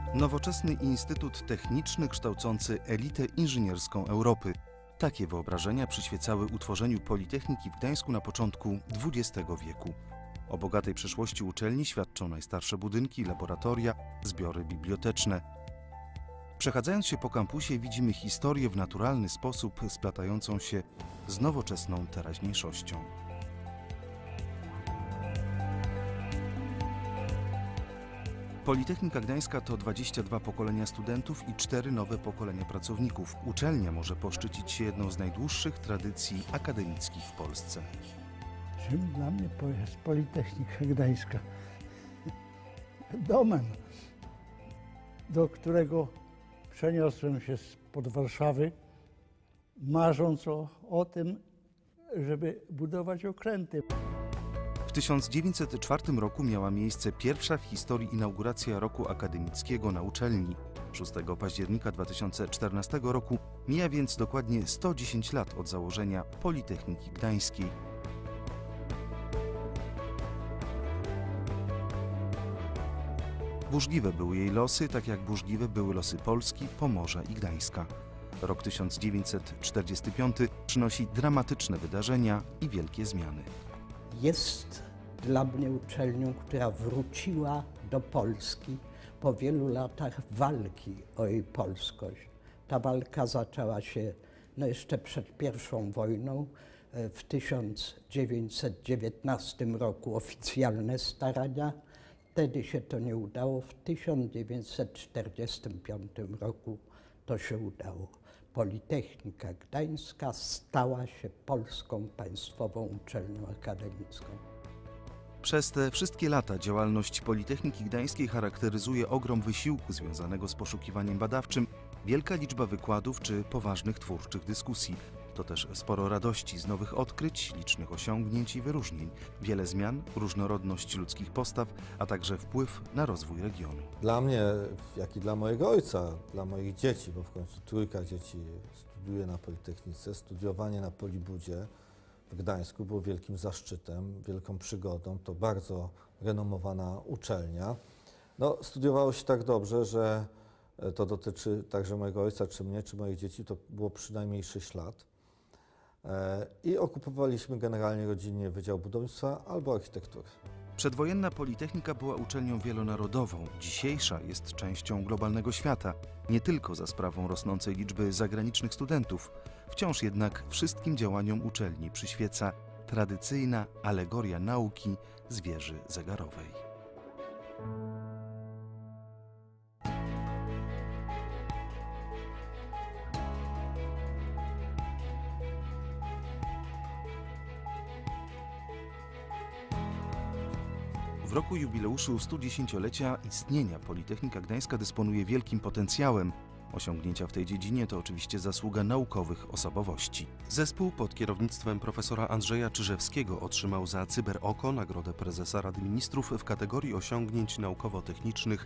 Nowoczesny instytut techniczny kształcący elitę inżynierską Europy. Takie wyobrażenia przyświecały utworzeniu Politechniki w Gdańsku na początku XX wieku. O bogatej przeszłości uczelni świadczą najstarsze budynki, laboratoria, zbiory biblioteczne. Przechadzając się po kampusie widzimy historię w naturalny sposób splatającą się z nowoczesną teraźniejszością. Politechnika Gdańska to 22 pokolenia studentów i 4 nowe pokolenia pracowników. Uczelnia może poszczycić się jedną z najdłuższych tradycji akademickich w Polsce. Czym dla mnie jest Politechnika Gdańska? Domem, do którego przeniosłem się spod Warszawy, marząc o tym, żeby budować okręty. W 1904 roku miała miejsce pierwsza w historii inauguracja roku akademickiego na uczelni. 6 października 2014 roku mija więc dokładnie 110 lat od założenia Politechniki Gdańskiej. Burzliwe były jej losy, tak jak burzliwe były losy Polski, Pomorza i Gdańska. Rok 1945 przynosi dramatyczne wydarzenia i wielkie zmiany. Jest dla mnie uczelnią, która wróciła do Polski po wielu latach walki o jej polskość. Ta walka zaczęła się jeszcze przed I wojną. W 1919 roku oficjalne starania. Wtedy się to nie udało. W 1945 roku to się udało. Politechnika Gdańska stała się polską państwową uczelnią akademicką. Przez te wszystkie lata działalność Politechniki Gdańskiej charakteryzuje ogrom wysiłku związanego z poszukiwaniem badawczym, wielka liczba wykładów czy poważnych twórczych dyskusji. To też sporo radości z nowych odkryć, licznych osiągnięć i wyróżnień, wiele zmian, różnorodność ludzkich postaw, a także wpływ na rozwój regionu. Dla mnie, jak i dla mojego ojca, dla moich dzieci, bo w końcu trójka dzieci studiuje na Politechnice, studiowanie na Polibudzie w Gdańsku było wielkim zaszczytem, wielką przygodą. To bardzo renomowana uczelnia. No, studiowało się tak dobrze, że to dotyczy także mojego ojca, czy mnie, czy moich dzieci. To było przynajmniej 6 lat. I okupowaliśmy generalnie rodzinnie Wydział Budownictwa albo Architektury. Przedwojenna Politechnika była uczelnią wielonarodową. Dzisiejsza jest częścią globalnego świata, nie tylko za sprawą rosnącej liczby zagranicznych studentów. Wciąż jednak wszystkim działaniom uczelni przyświeca tradycyjna alegoria nauki z wieży zegarowej. W roku jubileuszu 110-lecia istnienia Politechnika Gdańska dysponuje wielkim potencjałem. Osiągnięcia w tej dziedzinie to oczywiście zasługa naukowych osobowości. Zespół pod kierownictwem profesora Andrzeja Czyżewskiego otrzymał za CyberOko Nagrodę Prezesa Rady Ministrów w kategorii osiągnięć naukowo-technicznych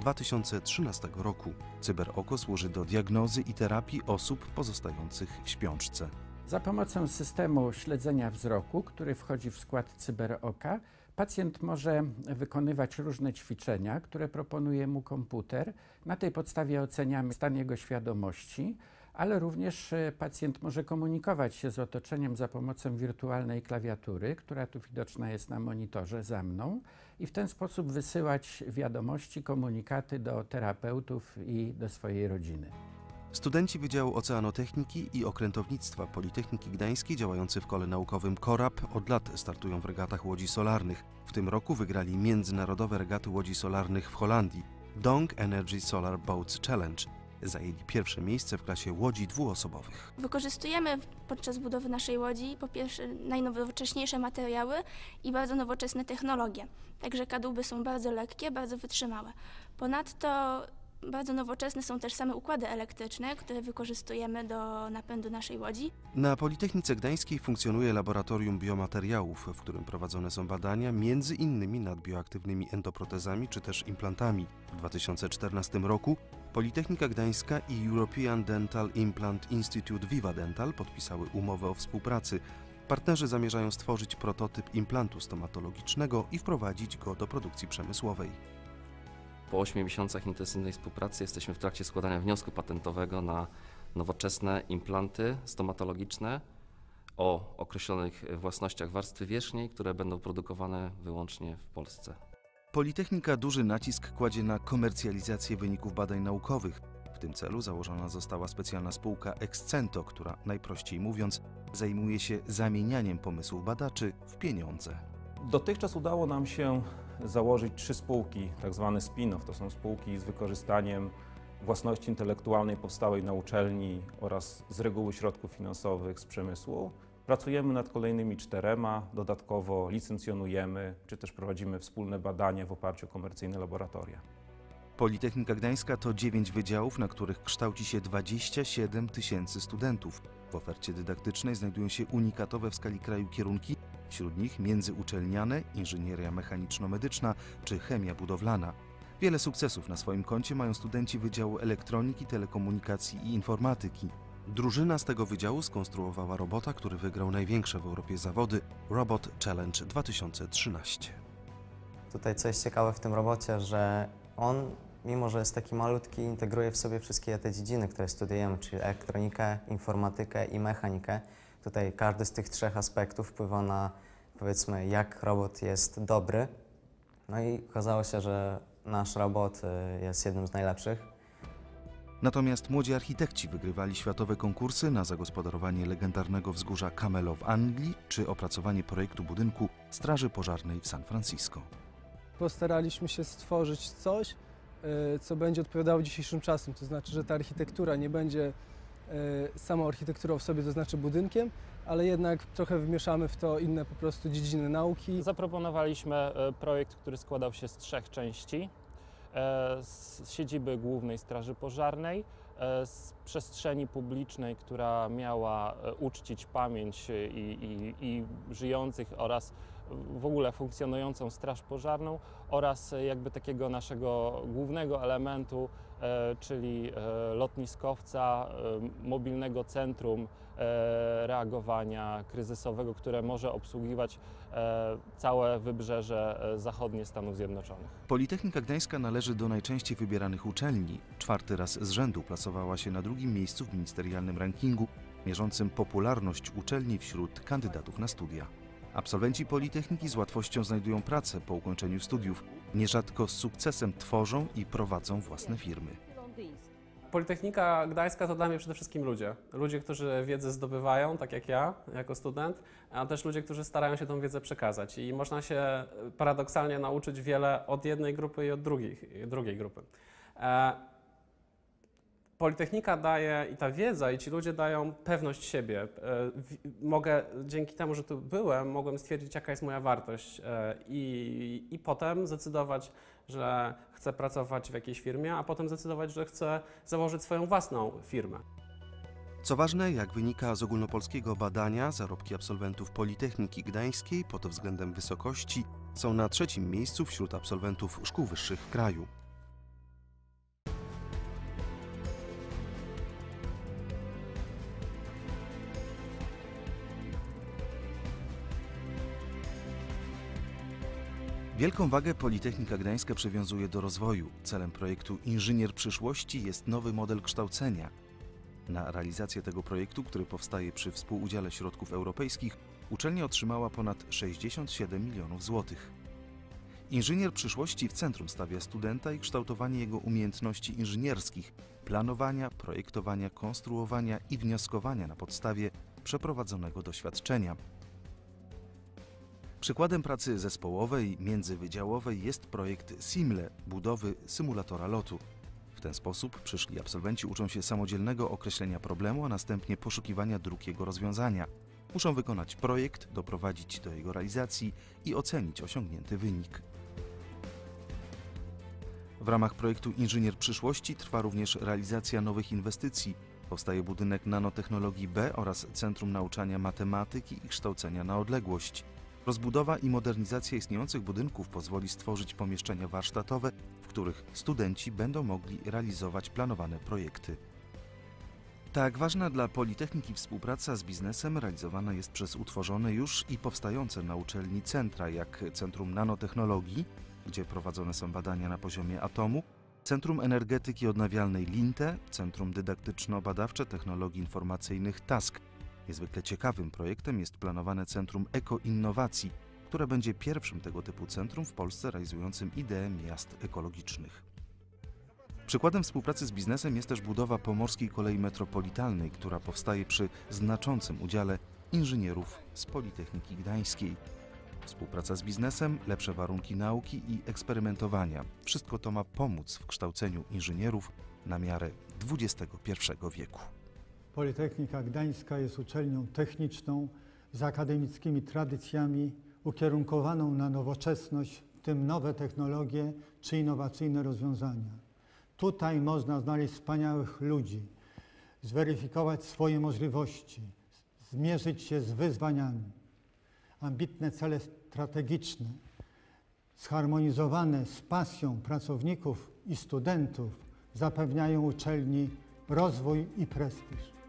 2013 roku. CyberOko służy do diagnozy i terapii osób pozostających w śpiączce. Za pomocą systemu śledzenia wzroku, który wchodzi w skład CyberOka, pacjent może wykonywać różne ćwiczenia, które proponuje mu komputer. Na tej podstawie oceniamy stan jego świadomości, ale również pacjent może komunikować się z otoczeniem za pomocą wirtualnej klawiatury, która tu widoczna jest na monitorze za mną, i w ten sposób wysyłać wiadomości, komunikaty do terapeutów i do swojej rodziny. Studenci Wydziału Oceanotechniki i Okrętownictwa Politechniki Gdańskiej działający w kole naukowym KORAP od lat startują w regatach łodzi solarnych. W tym roku wygrali międzynarodowe regaty łodzi solarnych w Holandii Dong Energy Solar Boats Challenge. Zajęli pierwsze miejsce w klasie łodzi dwuosobowych. Wykorzystujemy podczas budowy naszej łodzi po pierwsze najnowocześniejsze materiały i bardzo nowoczesne technologie. Także kadłuby są bardzo lekkie, bardzo wytrzymałe. Ponadto bardzo nowoczesne są też same układy elektryczne, które wykorzystujemy do napędu naszej łodzi. Na Politechnice Gdańskiej funkcjonuje laboratorium biomateriałów, w którym prowadzone są badania m.in. nad bioaktywnymi endoprotezami czy też implantami. W 2014 roku Politechnika Gdańska i European Dental Implant Institute Viva Dental podpisały umowę o współpracy. Partnerzy zamierzają stworzyć prototyp implantu stomatologicznego i wprowadzić go do produkcji przemysłowej. Po 8 miesiącach intensywnej współpracy jesteśmy w trakcie składania wniosku patentowego na nowoczesne implanty stomatologiczne o określonych własnościach warstwy wierzchniej, które będą produkowane wyłącznie w Polsce. Politechnika duży nacisk kładzie na komercjalizację wyników badań naukowych. W tym celu założona została specjalna spółka Excento, która, najprościej mówiąc, zajmuje się zamienianiem pomysłów badaczy w pieniądze. Dotychczas udało nam się założyć 3 spółki, tak zwane spin-off. To są spółki z wykorzystaniem własności intelektualnej powstałej na uczelni oraz z reguły środków finansowych z przemysłu. Pracujemy nad kolejnymi 4, dodatkowo licencjonujemy, czy też prowadzimy wspólne badania w oparciu o komercyjne laboratoria. Politechnika Gdańska to 9 wydziałów, na których kształci się 27 000 studentów. W ofercie dydaktycznej znajdują się unikatowe w skali kraju kierunki, wśród nich międzyuczelniane, inżynieria mechaniczno-medyczna czy chemia budowlana. Wiele sukcesów na swoim koncie mają studenci Wydziału Elektroniki, Telekomunikacji i Informatyki. Drużyna z tego wydziału skonstruowała robota, który wygrał największe w Europie zawody Robot Challenge 2013. Tutaj co jest ciekawe w tym robocie, że on, mimo że jest taki malutki, integruje w sobie wszystkie te dziedziny, które studiujemy, czyli elektronikę, informatykę i mechanikę. Tutaj każdy z tych 3 aspektów wpływa na, powiedzmy, jak robot jest dobry. No i okazało się, że nasz robot jest jednym z najlepszych. Natomiast młodzi architekci wygrywali światowe konkursy na zagospodarowanie legendarnego wzgórza Camelo w Anglii czy opracowanie projektu budynku Straży Pożarnej w San Francisco. Postaraliśmy się stworzyć coś, co będzie odpowiadało dzisiejszym czasem, to znaczy, że ta architektura nie będzie samą architekturą w sobie, to znaczy budynkiem, ale jednak trochę wmieszamy w to inne po prostu dziedziny nauki. Zaproponowaliśmy projekt, który składał się z 3 części. Z siedziby Głównej Straży Pożarnej, z przestrzeni publicznej, która miała uczcić pamięć i żyjących oraz w ogóle funkcjonującą Straż Pożarną oraz jakby takiego naszego głównego elementu, czyli lotniskowca, mobilnego centrum reagowania kryzysowego, które może obsługiwać całe wybrzeże zachodnie Stanów Zjednoczonych. Politechnika Gdańska należy do najczęściej wybieranych uczelni. 4. raz z rzędu plasowała się na 2. miejscu w ministerialnym rankingu mierzącym popularność uczelni wśród kandydatów na studia. Absolwenci Politechniki z łatwością znajdują pracę po ukończeniu studiów. Nierzadko z sukcesem tworzą i prowadzą własne firmy. Politechnika Gdańska to dla mnie przede wszystkim ludzie. Ludzie, którzy wiedzę zdobywają, tak jak ja, jako student, a też ludzie, którzy starają się tą wiedzę przekazać. I można się paradoksalnie nauczyć wiele od jednej grupy i od drugiej grupy. Politechnika daje i ta wiedza i ci ludzie dają pewność siebie. Mogę, dzięki temu, że tu byłem, mogłem stwierdzić, jaka jest moja wartość i potem zdecydować, że chcę pracować w jakiejś firmie, a potem zdecydować, że chcę założyć swoją własną firmę. Co ważne, jak wynika z ogólnopolskiego badania, zarobki absolwentów Politechniki Gdańskiej pod względem wysokości są na 3. miejscu wśród absolwentów szkół wyższych w kraju. Wielką wagę Politechnika Gdańska przywiązuje do rozwoju. Celem projektu Inżynier Przyszłości jest nowy model kształcenia. Na realizację tego projektu, który powstaje przy współudziale środków europejskich, uczelnia otrzymała ponad 67 milionów złotych. Inżynier Przyszłości w centrum stawia studenta i kształtowanie jego umiejętności inżynierskich, planowania, projektowania, konstruowania i wnioskowania na podstawie przeprowadzonego doświadczenia. Przykładem pracy zespołowej, międzywydziałowej jest projekt Simle, budowy symulatora lotu. W ten sposób przyszli absolwenci uczą się samodzielnego określenia problemu, a następnie poszukiwania dróg jego rozwiązania. Muszą wykonać projekt, doprowadzić do jego realizacji i ocenić osiągnięty wynik. W ramach projektu Inżynier Przyszłości trwa również realizacja nowych inwestycji. Powstaje budynek nanotechnologii B oraz Centrum Nauczania Matematyki i Kształcenia na Odległość. Rozbudowa i modernizacja istniejących budynków pozwoli stworzyć pomieszczenia warsztatowe, w których studenci będą mogli realizować planowane projekty. Tak ważna dla Politechniki współpraca z biznesem realizowana jest przez utworzone już i powstające na uczelni centra, jak Centrum Nanotechnologii, gdzie prowadzone są badania na poziomie atomu, Centrum Energetyki Odnawialnej LINTE, Centrum Dydaktyczno-Badawcze Technologii Informacyjnych TASK. Niezwykle ciekawym projektem jest planowane Centrum Ekoinnowacji, które będzie pierwszym tego typu centrum w Polsce realizującym ideę miast ekologicznych. Przykładem współpracy z biznesem jest też budowa Pomorskiej Kolei Metropolitalnej, która powstaje przy znaczącym udziale inżynierów z Politechniki Gdańskiej. Współpraca z biznesem, lepsze warunki nauki i eksperymentowania. Wszystko to ma pomóc w kształceniu inżynierów na miarę XXI wieku. Politechnika Gdańska jest uczelnią techniczną z akademickimi tradycjami, ukierunkowaną na nowoczesność, w tym nowe technologie czy innowacyjne rozwiązania. Tutaj można znaleźć wspaniałych ludzi, zweryfikować swoje możliwości, zmierzyć się z wyzwaniami. Ambitne cele strategiczne, zharmonizowane z pasją pracowników i studentów, zapewniają uczelni rozwój i prestiż.